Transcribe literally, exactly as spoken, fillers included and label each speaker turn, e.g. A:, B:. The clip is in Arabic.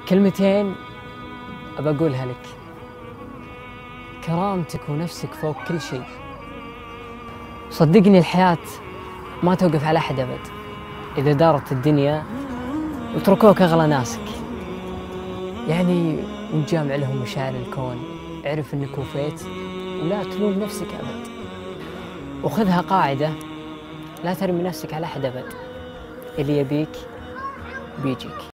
A: كلمتين أبى أقولها لك: كرامتك ونفسك فوق كل شيء. صدقني الحياة ما توقف على أحد أبد. إذا دارت الدنيا وتركوك أغلى ناسك، يعني ومجامع لهم مشاعر الكون، اعرف إنك وفيت ولا تلوم نفسك أبد. وخذها قاعدة: لا ترمي نفسك على أحد أبد، اللي يبيك بيجيك.